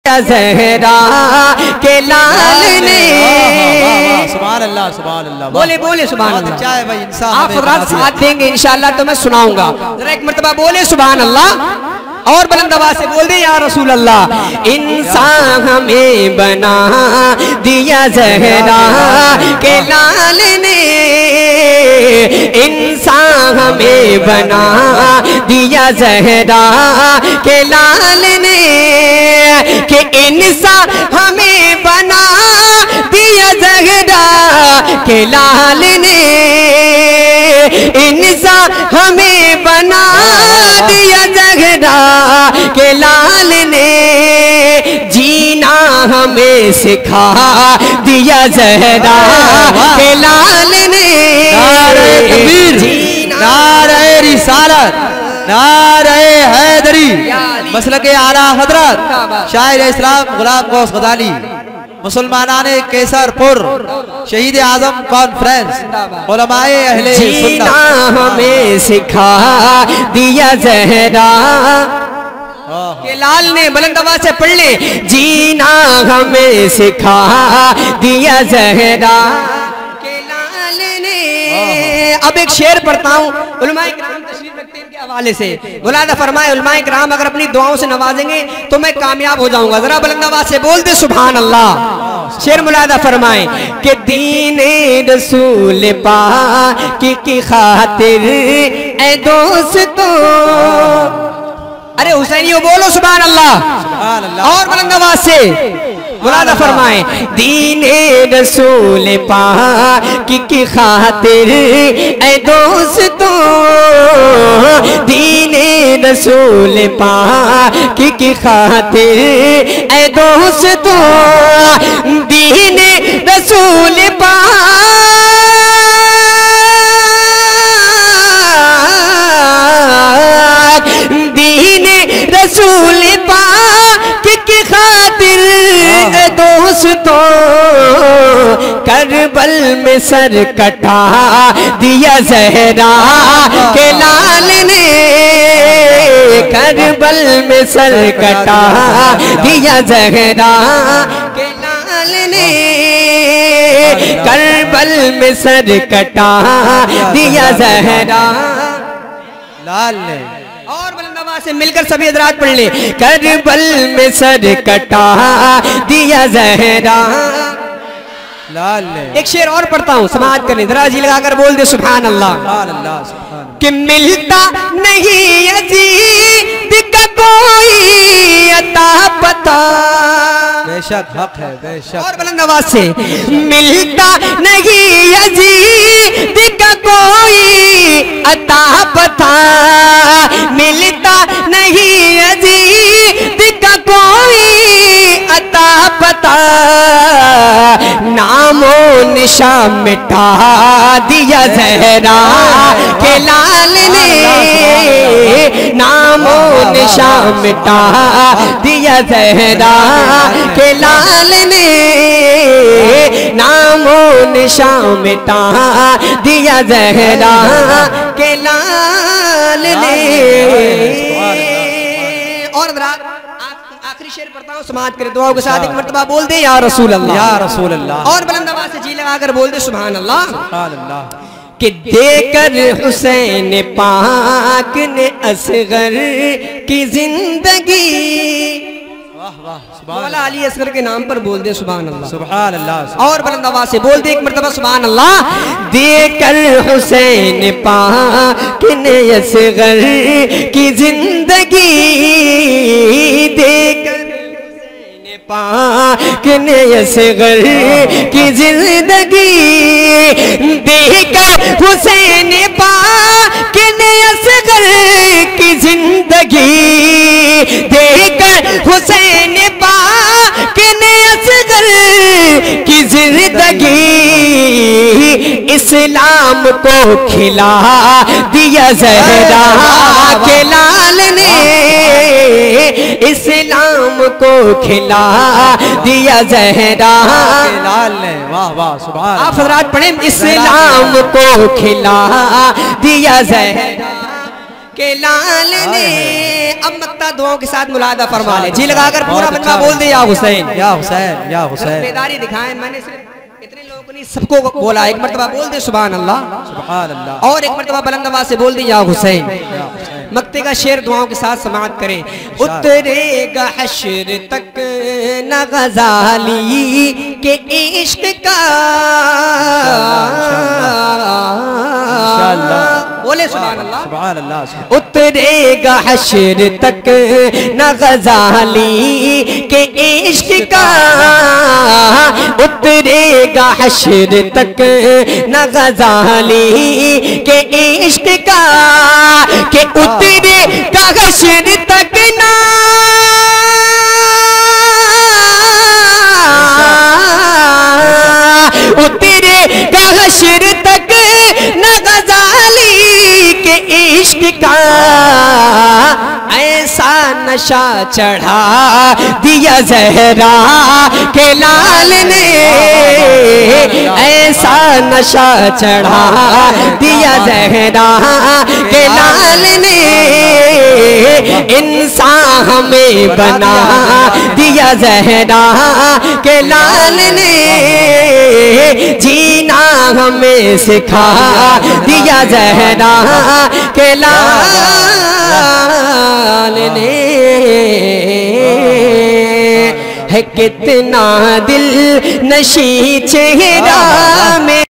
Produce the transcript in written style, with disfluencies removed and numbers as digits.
ज़हरा के लाल ने। सुभान अल्लाह सुभान अल्लाह। बोले बोले सुभान अल्लाह। अच्छा है भाई, इंसान आप हज़रात साथ देंगे इंशाअल्लाह तो मैं सुनाऊंगा। जरा एक मर्तबा बोले सुभान अल्लाह और बुलंद आवाज़ से बोल दे या रसूल अल्लाह। इंसान हमें बना दिया ज़हरा के लाल ने, इंसान हमें बना दिया ज़हरा के लाल ने, कि इंसान हमें बना दिया ज़हरा के लाल ने, इंसान हमें बना दिया ज़हरा के लाल ने, जीना हमें सिखा दिया ज़हरा के लाल ने। नारे तकबीर, नारे रिसालत, नारे हैदरी, मसलके आला हजरत शायर इस्लाम गुलाम गौस गजाली, मुसलमानाने केसरपुर, शहीद आजम कॉन्फ्रेंस, उलमाए अहले जीना हमें सिखा दिया ज़हरा के लाल ने। बुलंद आवाज़ से पढ़ ले, जीना हमें सिखा दिया ज़हरा के लाल ने। अब एक शेर पढ़ता हूँ, उलमाए किराम तशरीफ रखते हैं इनके हवाले से। मुलादा फरमाए उलमाए किराम अगर अपनी दुआओं से नवाजेंगे तो मैं कामयाब हो जाऊंगा। जरा बुलंद आवाज़ से बोल दे सुभान अल्लाह। शेर मुलादा फरमाए कि दीने रसूल पाक की खातिर ए दोस्तों, अरे हुसैनियों बोलो सुभान अल्लाह और बुलंद आवाज़ से मुलादा फरमाए। दीने रसूल पाक की खातिर ए दोस्तों, दीने रसूल पाक की खातिर ए दोस्तों, दीने रसूल पाक, दीने रसूल पाक की खातिर दोस्तों, करबल में सर कटा दिया ज़हरा के लाल ने, करबल में सर कटा दिया ज़हरा के लाल ने, करबल में सर कटा दिया ज़हरा लाल ने। और बुलंद से मिलकर सभी हज़रात पढ़ ले, करबल में सर कटा दिया ज़हरा लाल ने। एक शेर और पढ़ता हूँ, समाज करने जरा जी लगाकर बोल दे सुभान अल्लाह। कि मिलता नहीं अजीब का कोई अता पता, बेशक हक है बेशक। और बुलंद आवाज़ से, मिलता नहीं अजीब का कोई अता पता, मिलता नहीं अजीब का कोई अता पता, नामो निशा मिटा दिया ज़हरा के लाल ने, नामो निशा मिटा दिया ज़हरा के लाल ने, नामो निशा मिटा दिया ज़हरा के लाल ने। और आखिरी शेर पढ़ता हूँ, समाज करे दुआओं के साथ एक मर्तबा बोल दे या रसूल अल्लाह, या रसूल अल्लाह। और बुलंद आवाज़ से जी लगाकर बोल दे सुभान अल्लाह, सुभान अल्लाह। कि देकर हुसैन पाक ने असगर की जिंदगी, मौला अली असगर के नाम पर बोल दे सुभान अल्लाह, सुभान अल्लाह। और बुलंद आवाज़ से बोल दे एक मर्तबा सुभान अल्लाह। देकर हुसैन पाक ने असगर की जिंदगी, देकर हुसैन पाक ने असगर की जिंदगी, देकर हुसैन पाक ने असगर की जिंदगी, देकर हुसैन पाक ने असगर की जिंदगी, इस्लाम को खिला दिया ज़हरा के लाल ने, इस्लाम को खिला दिया ज़हरा के लाल ने। वाह वाह सुभान। आप हज़रात पढ़ें, इस्लाम को खिला दिया ज़हरा के लाल ने। अब मक्ता दुआओं के साथ मुलादा फरमा ले, जी लगाकर पूरा मजमा बोल दे या हुसैन या हुसैन या हुसैन। बेदारी दिखाएं, मैंने सिर्फ इतने लोगों को नहीं सबको बोला। एक मर्तबा बोल दे सुभान अल्लाह, सुभान अल्लाह। और एक मर्तबा बुलंद आवाज से बोल दे या हुसैन। मक्ते का शेर दुआओं के साथ समाअत करें। उतरेगा हश्र तक न गजाली के इश्क का, बोले सुभान अल्लाह, सुभान अल्लाह। उतरेगा हश्र तक न गजाली के इश्क का, उतरेगा हश्र तक न गजाली के इश्क का, के उतरेगा हश्र तक ना उतरेगा हश्र तक न गजाली के इश्क का। ऐसा नशा चढ़ा दिया ज़हरा के लाल ने, ऐसा नशा चढ़ा दिया ज़हरा के लाल ने। इंसान हमें बना दिया ज़हरा के लाल ने, जीना हमें सिखा दिया ज़हरा के लाल ने। है कितना दिल नशी चेहरा में